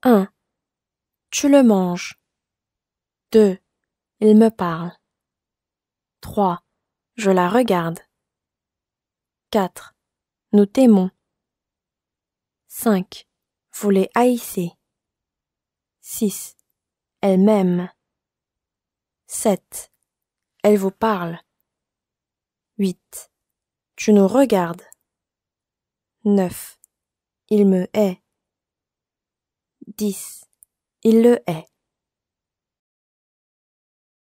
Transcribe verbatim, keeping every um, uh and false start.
un. Tu le manges. deux. Il me parle. trois. Je la regarde. quatre. Nous t'aimons. cinq. Vous les haïssez. six. Elle m'aime. sept. Elle vous parle. huit. Tu nous regardes. neuf. Il me hait. dix. Il le hait.